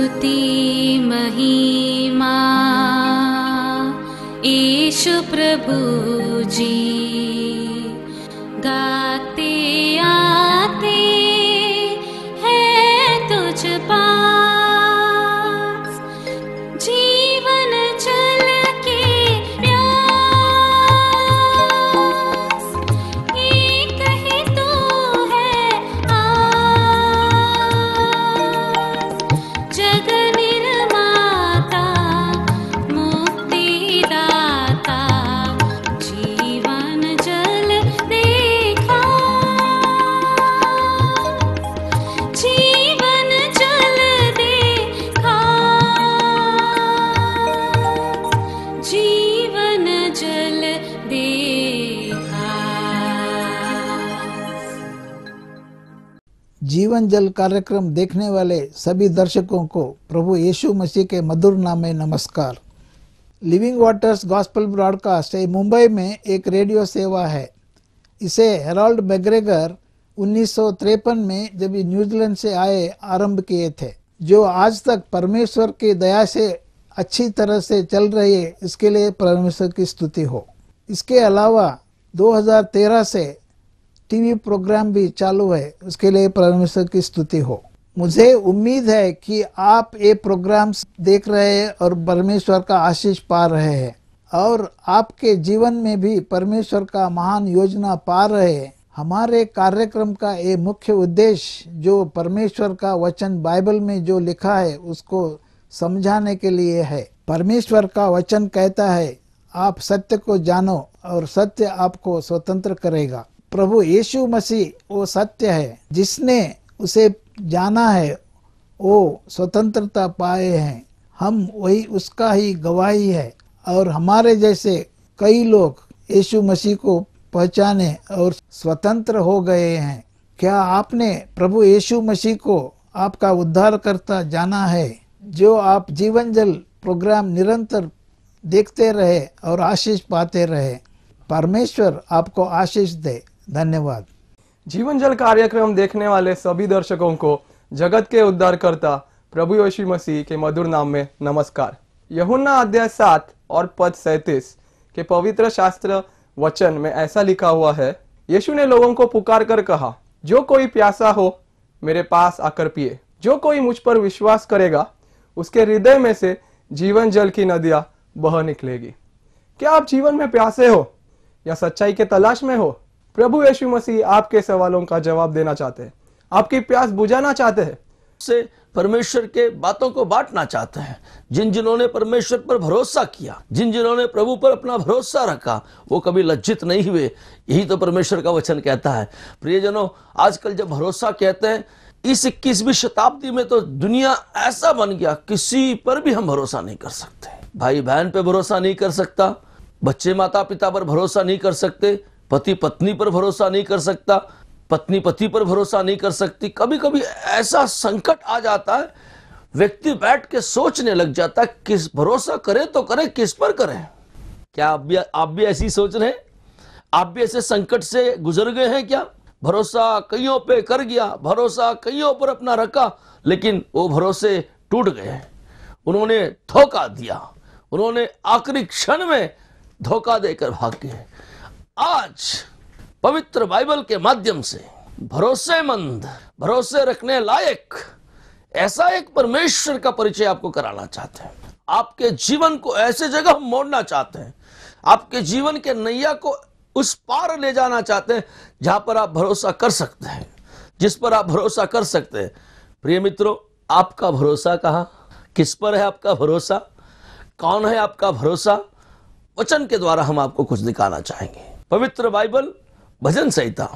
स्तुति महिमा यीशु प्रभु जी, गाते आते हैं तुझ पास, जीवन जल के प्यास, एक ही तू है आस, जग निर्माता मुक्तिदाता, जीवन जल देखा, जीवन जल देखा, जीवन जल देखा। जीवन जल कार्यक्रम देखने वाले सभी दर्शकों को प्रभु यीशु मसीह के मधुर नाम में नमस्कार। Living waters gospel broadcast Mumbai में एक रेडियो सेवा है। इसे हेराल्ड मैग्रेगर 1953 में जब ये न्यूजीलैंड से आए आरंभ किए थे, जो आज तक परमेश्वर की दया से अच्छी तरह से चल रही है। इसके लिए परमेश्वर की स्तुति हो। इसके अलावा 2013 से टीवी प्रोग्राम भी चालू है, उसके लिए परमेश्वर की स्तुति हो। मुझे उम्मीद है कि आप ये प्रोग्राम्स देख रहे हैं और परमेश्वर का आशीष पा रहे हैं, और आपके जीवन में भी परमेश्वर का महान योजना पा रहे हैं। हमारे कार्यक्रम का ये मुख्य उद्देश्य जो परमेश्वर का वचन बाइबल में जो लिखा है उसको समझाने के लिए है। परमेश्वर का वचन कहता है, आप सत्य को जानो और सत्य आपको स्वतंत्र करेगा। प्रभु यीशु मसीह वो सत्य है, जिसने उसे जाना है वो स्वतंत्रता पाए हैं। हम वही उसका ही गवाही है, और हमारे जैसे कई लोग यीशु मसीह को पहचाने और स्वतंत्र हो गए हैं। क्या आपने प्रभु यीशु मसीह को आपका उद्धारकर्ता जाना है? जो आप जीवन जल प्रोग्राम निरंतर देखते रहे और आशीष पाते रहे। परमेश्वर आपको आशीष दे। धन्यवाद। जीवन जल कार्यक्रम देखने वाले सभी दर्शकों को जगत के उद्धारकर्ता प्रभु यीशु मसीह के मधुर नाम में नमस्कार। यूहन्ना अध्याय 7 और पद 37 के पवित्र शास्त्र वचन में ऐसा लिखा हुआ है, यीशु ने लोगों को पुकार कर कहा, जो कोई प्यासा हो मेरे पास आकर पिए, जो कोई मुझ पर विश्वास करेगा उसके हृदय में से जीवन जल की नदियां बह निकलेगी। क्या आप जीवन में प्यासे हो या सच्चाई के तलाश में हो? प्रभु यीशु मसीह आपके सवालों का जवाब देना चाहते हैं, आपकी प्यास बुझाना चाहते हैं, से परमेश्वर के बातों को बांटना चाहते हैं। जिन्होंने परमेश्वर पर भरोसा किया, जिन्होंने प्रभु पर अपना भरोसा रखा, वो कभी लज्जित नहीं हुए। यही तो परमेश्वर का वचन कहता है। प्रियजनों, आजकल जब भरोसा कहते हैं, इस 21वीं शताब्दी में तो दुनिया ऐसा बन गया, किसी पर भी हम भरोसा नहीं कर सकते। भाई बहन पे भरोसा नहीं कर सकता, बच्चे माता पिता पर भरोसा नहीं कर सकते, पति पत्नी पर भरोसा नहीं कर सकता, पत्नी पति पर भरोसा नहीं कर सकती। कभी कभी ऐसा संकट आ जाता है, व्यक्ति बैठ के सोचने लग जाता है, किस भरोसा करे तो करे, किस पर करे। क्या आप भी ऐसी सोच रहे हैं? आप भी ऐसे संकट से गुजर गए हैं क्या? भरोसा कईयों पे कर गया, भरोसा कईयों पर अपना रखा, लेकिन वो भरोसे टूट गए। उन्होंने धोखा दिया, उन्होंने आखिरी क्षण में धोखा देकर भाग गए। आज पवित्र बाइबल के माध्यम से भरोसेमंद, भरोसे रखने लायक ऐसा एक परमेश्वर का परिचय आपको कराना चाहते हैं। आपके जीवन को ऐसे जगह मोड़ना चाहते हैं, आपके जीवन के नैया को उस पार ले जाना चाहते हैं जहां पर आप भरोसा कर सकते हैं, जिस पर आप भरोसा कर सकते हैं। प्रिय मित्रों, आपका भरोसा कहां, किस पर है आपका भरोसा, कौन है आपका भरोसा? वचन के द्वारा हम आपको कुछ दिखाना चाहेंगे। पवित्र बाइबल भजन संहिता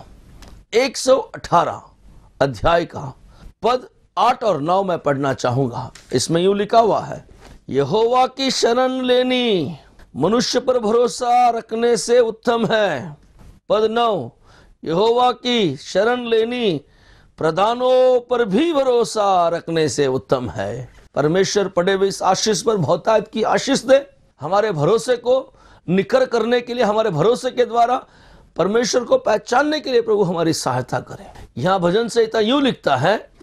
118 अध्याय का पद 8 और 9 में पढ़ना चाहूंगा। इसमें यूं लिखा हुआ है, यहोवा की शरण लेनी मनुष्य पर भरोसा रखने से उत्तम है। पद 9, यहोवा की शरण लेनी प्रधानों पर भी भरोसा रखने से उत्तम है। परमेश्वर पढ़े हुए इस आशीष पर बहुतायत की आशीष दे। हमारे भरोसे को निखर करने के लिए, हमारे भरोसे के द्वारा परमेश्वर को पहचानने के लिए प्रभु हमारी सहायता करें। यहाँ भजन संहिता यूं लिखता है,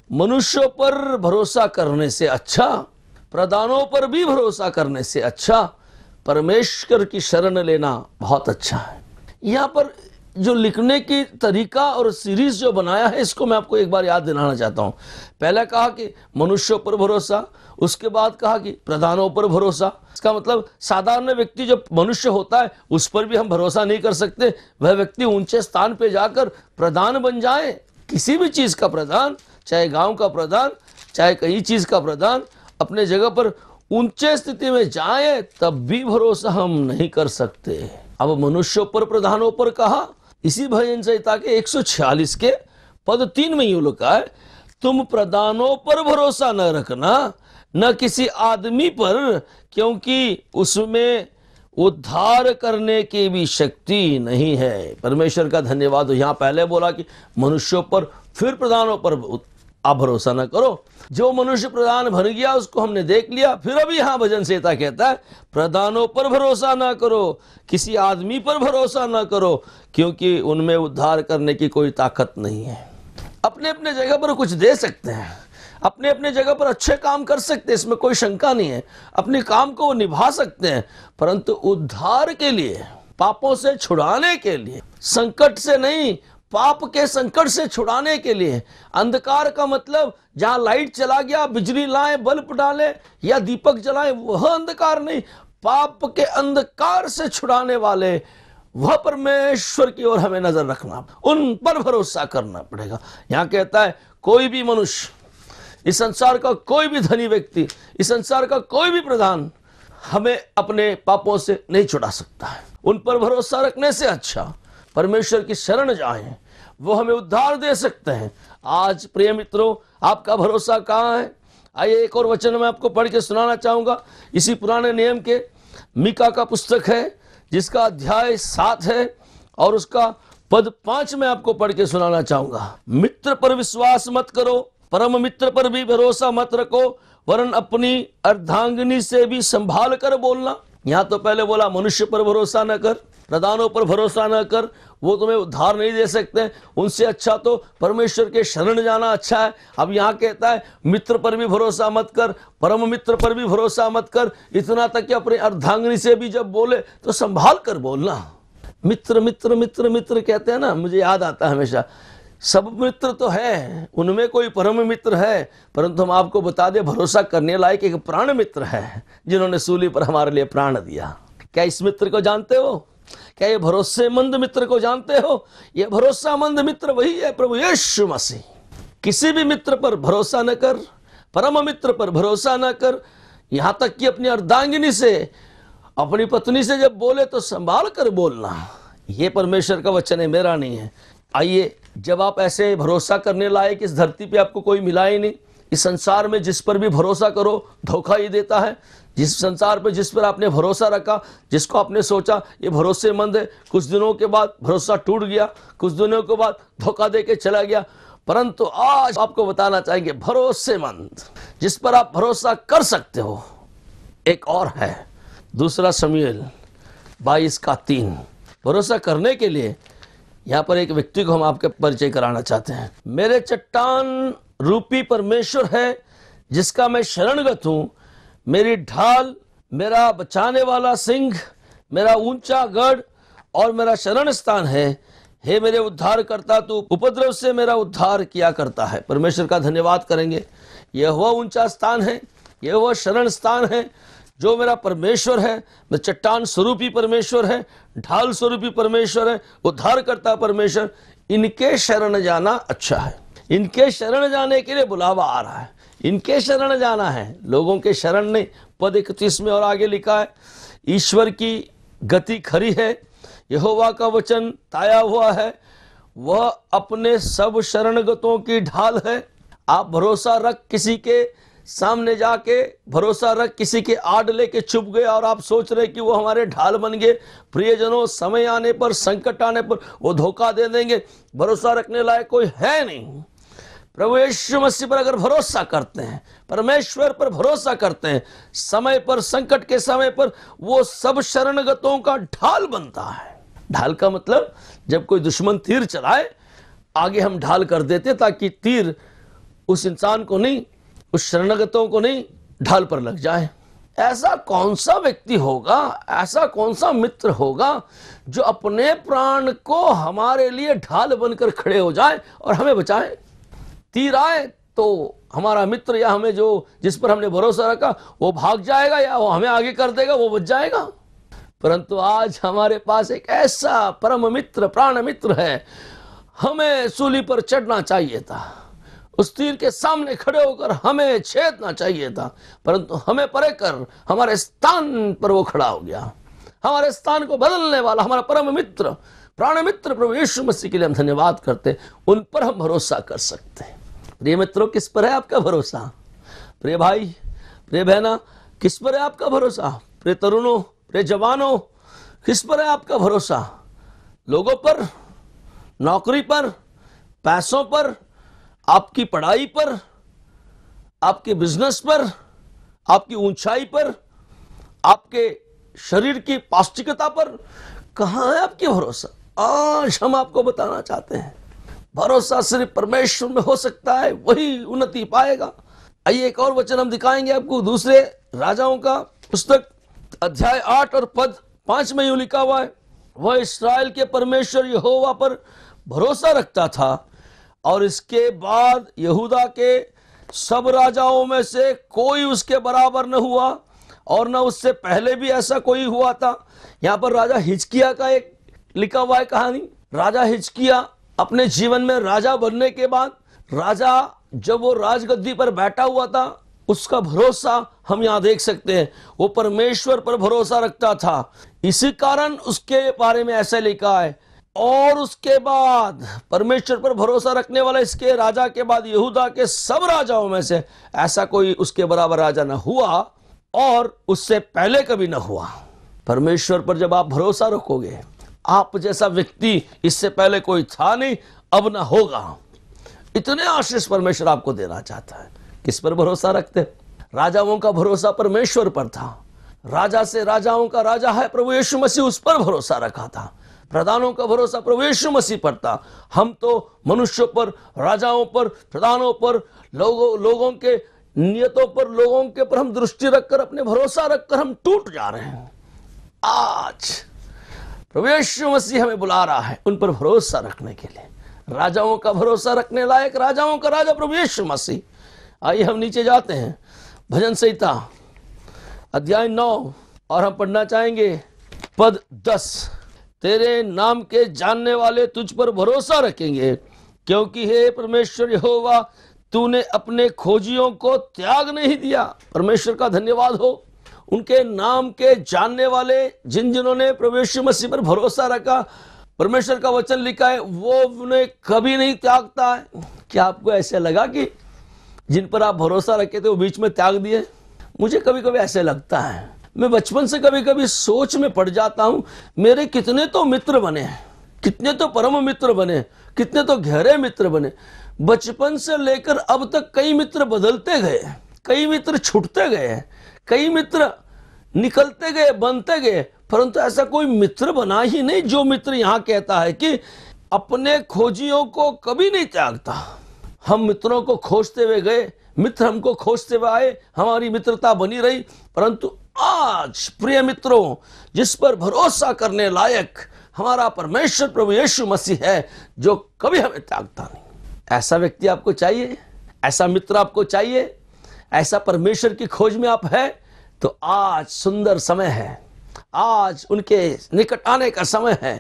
मनुष्यों पर भरोसा करने से अच्छा, प्रधानों पर भी भरोसा करने से अच्छा परमेश्वर की शरण लेना बहुत अच्छा है। यहाँ पर जो लिखने की तरीका और सीरीज जो बनाया है, इसको मैं आपको एक बार याद दिलाना चाहता हूँ। पहले कहा कि मनुष्यों पर भरोसा, उसके बाद कहा कि प्रधानों पर भरोसा। इसका मतलब साधारण व्यक्ति जो मनुष्य होता है उस पर भी हम भरोसा नहीं कर सकते। वह व्यक्ति ऊंचे स्थान पे जाकर प्रधान बन जाए, किसी भी चीज का प्रधान, चाहे गांव का प्रधान, चाहे कई चीज का प्रधान, अपने जगह पर ऊंचे स्थिति में जाए, तब भी भरोसा हम नहीं कर सकते। अब मनुष्यों पर प्रधानों पर कहा, इसी भजन संहिता के 146 के पद 3 में यूं लिखा है, तुम प्रधानों पर भरोसा न रखना, न किसी आदमी पर, क्योंकि उसमें उद्धार करने की भी शक्ति नहीं है। परमेश्वर का धन्यवाद हो। यहाँ पहले बोला कि मनुष्यों पर, फिर प्रधानों पर आप भरोसा न करो। जो मनुष्य प्रधान बन गया उसको हमने देख लिया। फिर अभी यहाँ भजन संहिता कहता है, प्रधानों पर भरोसा ना करो, किसी आदमी पर भरोसा ना करो, क्योंकि उनमें उद्धार करने की कोई ताकत नहीं है। अपने अपने जगह पर कुछ दे सकते हैं, अपने अपने जगह पर अच्छे काम कर सकते हैं, इसमें कोई शंका नहीं है। अपने काम को निभा सकते हैं, परंतु उद्धार के लिए, पापों से छुड़ाने के लिए, संकट से नहीं, पाप के संकट से छुड़ाने के लिए, अंधकार का मतलब जहां लाइट चला गया, बिजली लाए, बल्ब डाले या दीपक जलाए, वह अंधकार नहीं, पाप के अंधकार से छुड़ाने वाले वह परमेश्वर की ओर हमें नजर रखना, उन पर भरोसा करना पड़ेगा। यहां कहता है, कोई भी मनुष्य, इस संसार का कोई भी धनी व्यक्ति, इस संसार का कोई भी प्रधान हमें अपने पापों से नहीं छुड़ा सकता है। उन पर भरोसा रखने से अच्छा परमेश्वर की शरण जाएं, वो हमें उद्धार दे सकते हैं। आज प्रिय मित्रों, आपका भरोसा कहाँ है? आइए एक और वचन मैं आपको पढ़ के सुनाना चाहूंगा। इसी पुराने नियम के मीका का पुस्तक है, जिसका अध्याय 7 है और उसका पद 5 में आपको पढ़ के सुनाना चाहूंगा। मित्र पर विश्वास मत करो, परम मित्र पर भी भरोसा मत रखो, वरन अपनी अर्धांगिनी से भी संभाल कर बोलना। यहां तो पहले बोला मनुष्य पर भरोसा न कर, प्रधानों पर भरोसा न कर, वो तुम्हें उद्धार नहीं दे सकते, उनसे अच्छा तो परमेश्वर के शरण जाना अच्छा है। अब यहाँ कहता है मित्र पर भी भरोसा मत कर, परम मित्र पर भी भरोसा मत कर, इतना तक कि अपने अर्धांगिनी से भी जब बोले तो संभाल कर बोलना। मित्र मित्र मित्र मित्र कहते हैं ना, मुझे याद आता है हमेशा, सब मित्र तो है, उनमें कोई परम मित्र है, परंतु हम आपको बता दें, भरोसा करने लायक एक प्राण मित्र है, जिन्होंने सूली पर हमारे लिए प्राण दिया। क्या इस मित्र को जानते हो? क्या ये भरोसेमंद मित्र को जानते हो? ये भरोसामंद मित्र वही है, प्रभु यीशु मसीह। किसी भी मित्र पर भरोसा न कर, परम मित्र पर भरोसा न कर, यहां तक कि अपनी अर्धांगिनी से, अपनी पत्नी से जब बोले तो संभाल कर बोलना। ये परमेश्वर का वचन है, मेरा नहीं है। आइए, जब आप ऐसे भरोसा करने लायक इस धरती पे आपको कोई मिला ही नहीं, इस संसार में जिस पर भी भरोसा करो धोखा ही देता है। जिस संसार पर जिस पर आपने भरोसा रखा, जिसको आपने सोचा ये भरोसेमंद है, कुछ दिनों के बाद भरोसा टूट गया, कुछ दिनों के बाद धोखा दे के चला गया। परंतु आज आपको बताना चाहेंगे, भरोसेमंद जिस पर आप भरोसा कर सकते हो एक और है, 2 शमूएल 22:3। भरोसा करने के लिए यहाँ पर एक व्यक्ति को हम आपके परिचय कराना चाहते हैं। मेरे चट्टान रूपी परमेश्वर है, जिसका मैं शरणगत हूं, मेरी ढाल, मेरा बचाने वाला सिंह, मेरा ऊंचा गढ़ और मेरा शरण स्थान है। हे मेरे उद्धार करता, तू उपद्रव से मेरा उद्धार किया करता है। परमेश्वर का धन्यवाद करेंगे। यह वह ऊंचा स्थान है, यह वह शरण स्थान है जो मेरा परमेश्वर है। मैं चट्टान स्वरूपी परमेश्वर है, ढाल स्वरूपी परमेश्वर है, उद्धार करता परमेश्वर। इनके शरण जाना अच्छा है। इनके शरण जाने के लिए बुलावा आ रहा है, इनके शरण जाना है, लोगों के शरण नहीं। पद 31 में और आगे लिखा है, ईश्वर की गति खरी है, यहोवा का वचन ताया हुआ है, वह अपने सब शरणगतों की ढाल है। आप भरोसा रख किसी के सामने जाके, भरोसा रख किसी के आड़ लेके छुप गए और आप सोच रहे कि वो हमारे ढाल बन गए। प्रियजनों, समय आने पर, संकट आने पर वो धोखा दे देंगे। भरोसा रखने लायक कोई है नहीं। प्रभु यीशु मसीह पर अगर भरोसा करते हैं, परमेश्वर पर भरोसा करते हैं, समय पर, संकट के समय पर वो सब शरणगतों का ढाल बनता है। ढाल का मतलब, जब कोई दुश्मन तीर चलाए, आगे हम ढाल कर देते ताकि तीर उस इंसान को नहीं, उस शरणागतों को नहीं, ढाल पर लग जाए। ऐसा कौन सा व्यक्ति होगा, ऐसा कौन सा मित्र होगा जो अपने प्राण को हमारे लिए ढाल बनकर खड़े हो जाए और हमें बचाए। तीर आए तो हमारा मित्र या हमें जो जिस पर हमने भरोसा रखा वो भाग जाएगा या वो हमें आगे कर देगा, वो बच जाएगा। परंतु आज हमारे पास एक ऐसा परम मित्र, प्राण मित्र है। हमें सूली पर चढ़ना चाहिए था, उस तीर के सामने खड़े होकर हमें छेदना चाहिए था, परंतु हमें परे कर हमारे स्थान पर वो खड़ा हो गया। हमारे स्थान को बदलने वाला हमारा परम मित्र, प्राण मित्र प्रभु यीशु मसीह के लिए हम धन्यवाद करते। उन पर हम भरोसा कर सकते हैं। प्रिय मित्रों, किस पर है आपका भरोसा? प्रिय भाई, प्रिय बहना, किस पर है आपका भरोसा? प्रिय तरुणों, प्रिय जवानों, किस पर है आपका भरोसा? लोगों पर, नौकरी पर, पैसों पर, आपकी पढ़ाई पर, आपके बिजनेस पर, आपकी ऊंचाई पर, आपके शरीर की पौष्टिकता पर? कहां है आपकी भरोसा? आज हम आपको बताना चाहते हैं, भरोसा सिर्फ परमेश्वर में हो सकता है, वही उन्नति पाएगा। आइए एक और वचन हम दिखाएंगे आपको, दूसरे राजाओं का पुस्तक अध्याय 8 और पद 5 में यूं लिखा हुआ है, वह इस्राएल के परमेश्वर यहोवा पर भरोसा रखता था और इसके बाद यहूदा के सब राजाओं में से कोई उसके बराबर न हुआ और न उससे पहले भी ऐसा कोई हुआ था। यहां पर राजा हिजकिया का एक लिखा हुआ है कहानी। राजा हिजकिया अपने जीवन में राजा बनने के बाद, राजा जब वो राजगद्दी पर बैठा हुआ था, उसका भरोसा हम यहां देख सकते हैं। वो परमेश्वर पर भरोसा रखता था। इसी कारण उसके बारे में ऐसा लिखा है, और उसके बाद परमेश्वर पर भरोसा रखने वाला इसके राजा के बाद यहूदा के सब राजाओं में से ऐसा कोई उसके बराबर राजा न हुआ और उससे पहले कभी न हुआ। परमेश्वर पर जब आप भरोसा रखोगे, आप जैसा व्यक्ति इससे पहले कोई था नहीं, अब ना होगा। इतने आशीष परमेश्वर आपको देना चाहता है। किस पर भरोसा रखते? राजाओं का भरोसा परमेश्वर पर था। राजा से राजाओं का राजा है प्रभु यीशु मसीह, उस पर भरोसा रखा था। प्रधानों का भरोसा प्रभु यीशु मसीह पर था। हम तो मनुष्यों पर, राजाओं पर, प्रधानों पर, लोगों के नियतों पर, लोगों के पर हम दृष्टि रखकर, अपने भरोसा रखकर हम टूट जा रहे हैं। आज प्रभु यीशु मसीह हमें बुला रहा है उन पर भरोसा रखने के लिए। राजाओं का भरोसा रखने लायक राजाओं का राजा प्रभु यीशु मसीह। आइए हम नीचे जाते हैं, भजन संहिता अध्याय 9 और हम पढ़ना चाहेंगे पद 10। तेरे नाम के जानने वाले तुझ पर भरोसा रखेंगे, क्योंकि हे परमेश्वर यहोवा, तूने अपने खोजियों को त्याग नहीं दिया। परमेश्वर का धन्यवाद हो। उनके नाम के जानने वाले, जिन्होंने प्रभु यीशु मसीह पर भरोसा रखा, परमेश्वर का वचन लिखा है वो उन्हें कभी नहीं त्यागता है। क्या आपको ऐसे लगा कि जिन पर आप भरोसा रखे थे वो बीच में त्याग दिए? मुझे कभी कभी ऐसे लगता है। मैं बचपन से कभी कभी सोच में पड़ जाता हूं, मेरे कितने तो मित्र बने हैं, कितने तो परम मित्र बने, कितने तो गहरे मित्र बने। बचपन से लेकर अब तक कई मित्र बदलते गए, कई मित्र छूटते गए, कई मित्र निकलते गए, बनते गए, परंतु ऐसा कोई मित्र बना ही नहीं जो मित्र यहां कहता है कि अपने खोजियों को कभी नहीं त्यागता। हम मित्रों को खोजते हुए गए, मित्र हमको खोजते हुए आए, हमारी मित्रता बनी रही, परंतु आज प्रिय मित्रों, जिस पर भरोसा करने लायक हमारा परमेश्वर प्रभु यीशु मसीह है, जो कभी हमें त्यागता नहीं। ऐसा व्यक्ति आपको चाहिए, ऐसा मित्र आपको चाहिए, ऐसा परमेश्वर की खोज में आप है, तो आज सुंदर समय है, आज उनके निकट आने का समय है।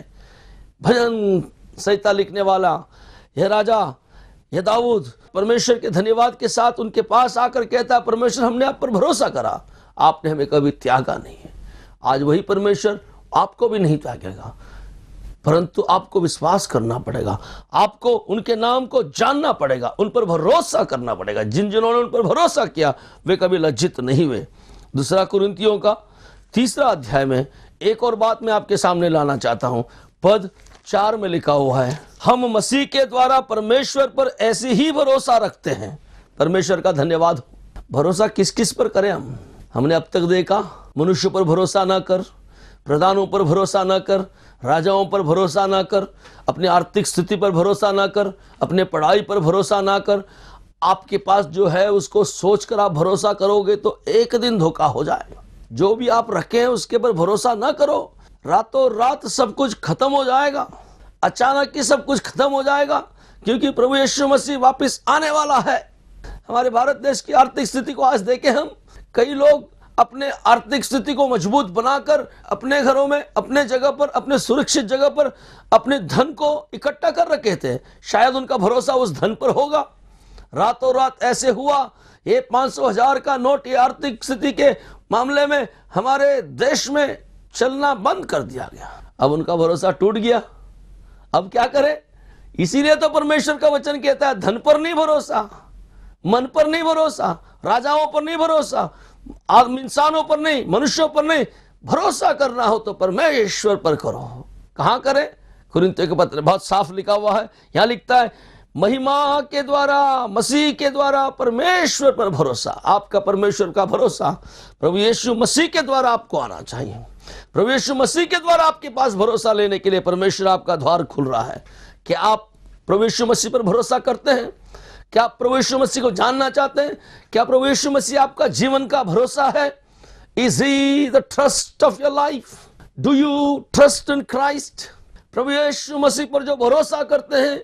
भजन संहिता लिखने वाला यह राजा, यह दाऊद परमेश्वर के धन्यवाद के साथ उनके पास आकर कहता है, परमेश्वर हमने आप पर भरोसा करा, आपने हमें कभी त्यागा नहीं है। आज वही परमेश्वर आपको भी नहीं त्यागेगा, परंतु आपको विश्वास करना पड़ेगा, आपको उनके नाम को जानना पड़ेगा, उन पर भरोसा करना पड़ेगा। जिन्होंने उन पर भरोसा किया वे कभी लज्जित नहीं हुए। दूसरा कुरिन्थियों का 3 अध्याय में एक और बात मैं आपके सामने लाना चाहता हूं। पद 4 में लिखा हुआ है, हम मसीह के द्वारा परमेश्वर पर ऐसे ही भरोसा रखते हैं। परमेश्वर का धन्यवाद हो। भरोसा किस किस पर करें हम? हमने अब तक देखा, मनुष्य पर भरोसा ना कर, प्रधानों पर भरोसा ना कर, राजाओं पर भरोसा ना कर, अपनी आर्थिक स्थिति पर भरोसा ना कर, अपने पढ़ाई पर भरोसा ना कर, आपके पास जो है उसको सोचकर आप भरोसा करोगे तो एक दिन धोखा हो जाएगा। जो भी आप रखे हैं उसके पर भरोसा ना करो, रातों रात सब कुछ खत्म हो जाएगा, अचानक ही सब कुछ खत्म हो जाएगा, क्योंकि प्रभु यीशु मसीह वापस आने वाला है। हमारे भारत देश की आर्थिक स्थिति को आज देखें हम, कई लोग अपने आर्थिक स्थिति को मजबूत बनाकर अपने घरों में, अपने जगह पर, अपने सुरक्षित जगह पर अपने धन को इकट्ठा कर रखे थे। शायद उनका भरोसा उस धन पर होगा। रातों रात ऐसे हुआ, ये 500,000 का नोट ये आर्थिक स्थिति के मामले में हमारे देश में चलना बंद कर दिया गया। अब उनका भरोसा टूट गया। अब क्या करें? इसीलिए तो परमेश्वर का वचन कहता है, धन पर नहीं भरोसा, मन पर नहीं भरोसा, राजाओं पर नहीं भरोसा, आदमी इंसानों पर नहीं, मनुष्यों पर नहीं, भरोसा करना हो तो परमेश्वर पर करो। कहां करें? कुरिन्थियों के पत्र बहुत साफ लिखा हुआ है। यहां लिखता है, महिमा के द्वारा, मसीह के द्वारा परमेश्वर पर भरोसा। आपका परमेश्वर का भरोसा प्रभु यीशु मसीह के द्वारा आपको आना चाहिए। प्रभु यीशु मसीह के द्वारा आपके पास भरोसा लेने के लिए परमेश्वर आपका द्वार खुल रहा है। क्या आप प्रभु यीशु मसीह पर भरोसा करते हैं? क्या आप प्रभु यीशु मसीह को जानना चाहते हैं? क्या प्रभु यीशु मसीह आपका जीवन का भरोसा है? Is he the trust of your life? Do you trust in Christ? प्रभु यीशु मसीह पर जो भरोसा करते हैं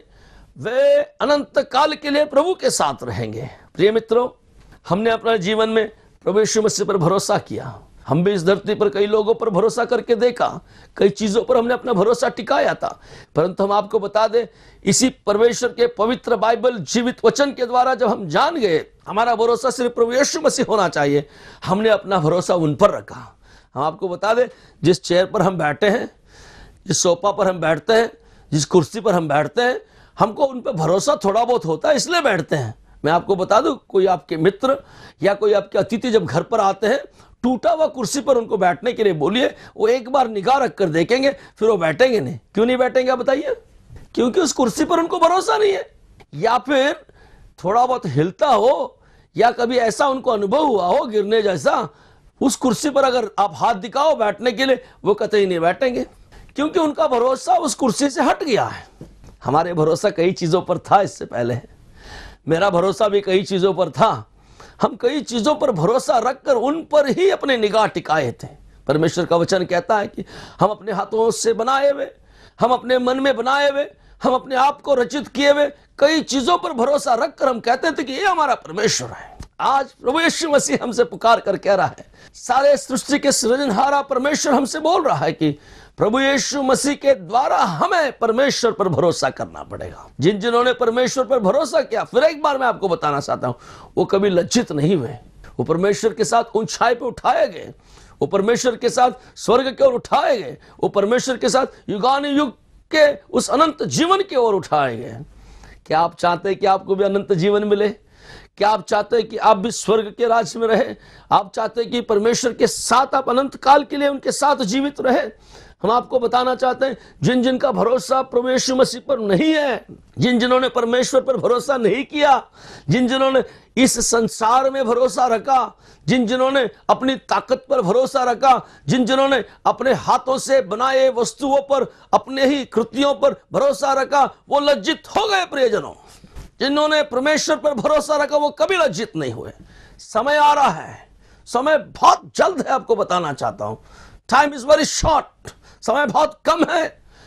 वे अनंत काल के लिए प्रभु के साथ रहेंगे। प्रिय मित्रों, हमने अपने जीवन में प्रभु यीशु मसीह पर भरोसा किया। हम भी इस धरती पर कई लोगों पर भरोसा करके देखा, कई चीजों पर हमने अपना भरोसा टिकाया था, परंतु हम आपको बता दें, इसी परमेश्वर के पवित्र बाइबल जीवित वचन के द्वारा जब हम जान गए हमारा भरोसा सिर्फ प्रभु यीशु मसीह होना चाहिए, हमने अपना भरोसा उन पर रखा। हम आपको बता दें, जिस चेयर पर हम बैठे हैं, जिस सोफा पर हम बैठते हैं, जिस कुर्सी पर हम बैठते हैं, हमको उन पर भरोसा थोड़ा बहुत होता है, इसलिए बैठते हैं। मैं आपको बता दूं, कोई आपके मित्र या कोई आपके अतिथि जब घर पर आते हैं, टूटा हुआ कुर्सी पर उनको बैठने के लिए बोलिए, वो एक बार निगाह रख कर देखेंगे, फिर वो बैठेंगे नहीं। क्यों नहीं बैठेंगे बताइए? क्योंकि उस कुर्सी पर उनको भरोसा नहीं है। या फिर थोड़ा बहुत हिलता हो या कभी ऐसा उनको अनुभव हुआ हो गिरने जैसा, उस कुर्सी पर अगर आप हाथ दिखाओ बैठने के लिए, वो कतई नहीं बैठेंगे, क्योंकि उनका भरोसा उस कुर्सी से हट गया है। हमारे भरोसा कई चीजों पर था इससे पहले, मेरा भरोसा भी कई चीजों पर था। हम कई चीजों पर भरोसा रखकर उन पर ही अपने निगाह टिकाए थे। परमेश्वर का वचन कहता है कि हम अपने हाथों से बनाए हुए, हम अपने मन में बनाए हुए, हम अपने आप को रचित किए हुए कई चीजों पर भरोसा रखकर हम कहते थे कि ये हमारा परमेश्वर है। आज प्रभु यीशु मसीह हमसे पुकार कर कह रहा है, सारे सृष्टि के सृजनहारा परमेश्वर हमसे बोल रहा है कि प्रभु यीशु मसीह के द्वारा हमें परमेश्वर पर भरोसा करना पड़ेगा। जिन जिन्होंने परमेश्वर पर भरोसा किया, फिर एक बार मैं आपको बताना चाहता हूं, वो कभी लज्जित नहीं हुए। वो परमेश्वर के साथ ऊंचाई पे उठाए गए, वो परमेश्वर के साथ स्वर्ग की ओर उठाए गए, वो परमेश्वर के साथ युगानुयुग के उस अनंत जीवन की ओर उठाए गए। क्या आप चाहते हैं कि आपको भी अनंत जीवन मिले? क्या आप चाहते हैं कि आप भी स्वर्ग के राज्य में रहे? आप चाहते हैं कि परमेश्वर के साथ आप अनंत काल के लिए उनके साथ जीवित रहे? हम आपको बताना चाहते हैं, जिन जिनका भरोसा प्रभु यीशु मसीह पर नहीं है, जिन जिन्होंने परमेश्वर पर भरोसा नहीं किया, जिन जिन्होंने इस संसार में भरोसा रखा, जिन जिन्होंने अपनी ताकत पर भरोसा रखा, जिन जिन्होंने अपने हाथों से बनाए वस्तुओं पर, अपने ही कृतियों पर भरोसा रखा, वो लज्जित हो गए। प्रियजनों, जिन्होंने परमेश्वर पर भरोसा रखा वो कभी लज्जित नहीं हुए। समय आ रहा है, समय बहुत जल्द है। आपको बताना चाहता हूं, टाइम इज वेरी शॉर्ट, समय बहुत कम है।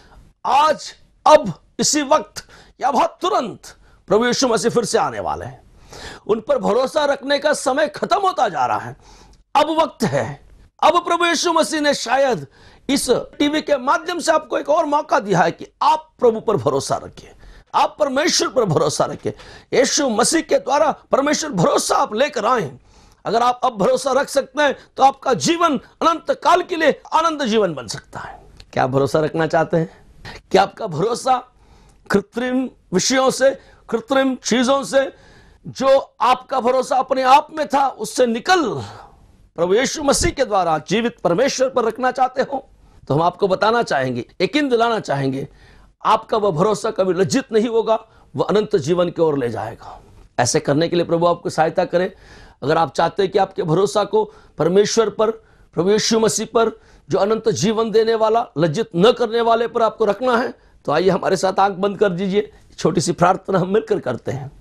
आज, अब, इसी वक्त या बहुत तुरंत प्रभु यीशु मसीह फिर से आने वाले हैं। उन पर भरोसा रखने का समय खत्म होता जा रहा है। अब वक्त है। अब प्रभु यीशु मसीह ने शायद इस टीवी के माध्यम से आपको एक और मौका दिया है कि आप प्रभु पर भरोसा रखिए, आप परमेश्वर पर भरोसा रखिए। यीशु मसीह के द्वारा परमेश्वर भरोसा आप लेकर आए। अगर आप अब भरोसा रख सकते हैं तो आपका जीवन अनंत काल के लिए आनंद जीवन बन सकता है। क्या आप भरोसा रखना चाहते हैं? क्या आपका भरोसा कृत्रिम विषयों से, कृत्रिम चीजों से, जो आपका भरोसा अपने आप में था, उससे निकल प्रभु यीशु मसीह के द्वारा जीवित परमेश्वर पर रखना चाहते हो? तो हम आपको बताना चाहेंगे, यकीन दिलाना चाहेंगे, आपका वह भरोसा कभी लज्जित नहीं होगा, वह अनंत जीवन की ओर ले जाएगा। ऐसे करने के लिए प्रभु आपको सहायता करे। अगर आप चाहते हैं कि आपके भरोसा को परमेश्वर पर, प्रभु यीशु मसीह पर, जो अनंत जीवन देने वाला, लज्जित न करने वाले पर आपको रखना है, तो आइए हमारे साथ आंख बंद कर दीजिए। छोटी सी प्रार्थना हम मिलकर करते हैं।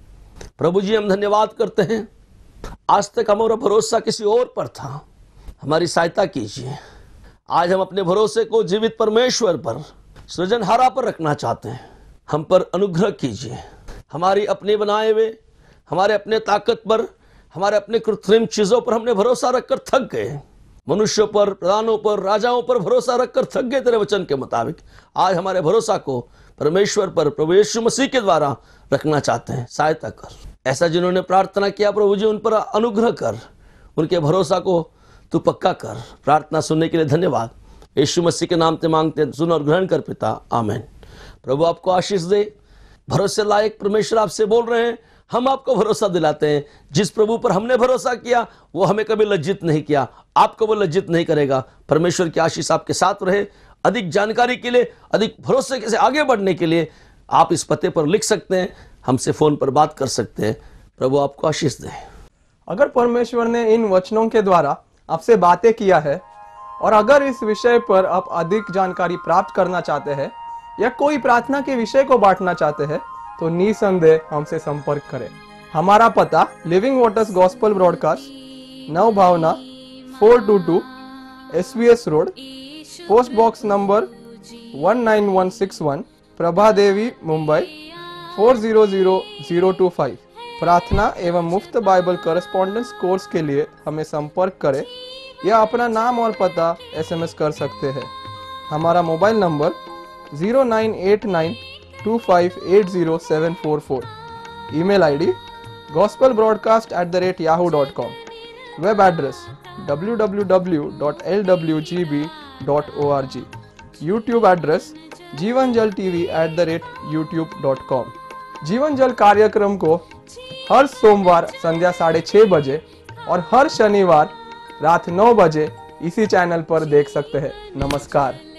प्रभु जी हम धन्यवाद करते हैं, आज तक हमारा भरोसा किसी और पर था, हमारी सहायता कीजिए। आज हम अपने भरोसे को जीवित परमेश्वर पर, सृजनहारा पर रखना चाहते हैं। हम पर अनुग्रह कीजिए। हमारी अपने बनाए हुए, हमारे अपने ताकत पर, हमारे अपने कृत्रिम चीजों पर हमने भरोसा रखकर थक गए। मनुष्यों पर, प्रधानों पर, राजाओं पर भरोसा रखकर थक गए तेरे वचन के मुताबिक। आज हमारे भरोसा को परमेश्वर पर, प्रभु यीशु मसीह के द्वारा रखना चाहते हैं। सहायता कर। ऐसा जिन्होंने प्रार्थना किया प्रभु जी, उन पर अनुग्रह कर, उनके भरोसा को तू पक्का कर। प्रार्थना सुनने के लिए धन्यवाद। यीशु मसीह के नाम से मांगते हैं, सुन और ग्रहण कर पिता, आमीन। प्रभु आपको आशीष दे। भरोसे लायक परमेश्वर आपसे बोल रहे हैं, हम आपको भरोसा दिलाते हैं। जिस प्रभु पर हमने भरोसा किया वो हमें कभी लज्जित नहीं किया, आपको वो लज्जित नहीं करेगा। परमेश्वर की आशीष आपके साथ रहे। अधिक जानकारी के लिए, अधिक भरोसे से आगे बढ़ने के लिए आप इस पते पर लिख सकते हैं, हमसे फोन पर बात कर सकते हैं। प्रभु आपको आशीष दे। अगर परमेश्वर ने इन वचनों के द्वारा आपसे बातें किया है और अगर इस विषय पर आप अधिक जानकारी प्राप्त करना चाहते हैं या कोई प्रार्थना के विषय को बांटना चाहते हैं तो निसंदेह हमसे संपर्क करें। हमारा पता living waters gospel broadcast, Nav Bhavna 422 SVS road, post box number 19161, Prabha Devi, Mumbai 400025। प्रार्थना एवं मुफ्त बाइबल करस्पॉन्डेंस कोर्स के लिए हमें संपर्क करें या अपना नाम और पता SMS कर सकते हैं। हमारा mobile number 098925807444। Email ID gospelbroadcast@yahoo.com। Web address www.Lwgb.org। YouTube address Jeevan Jal TV@youtube.com। जीवन जल कार्यक्रम को हर सोमवार संध्या 6:30 बजे और हर शनिवार रात 9 बजे इसी चैनल पर देख सकते हैं। नमस्कार।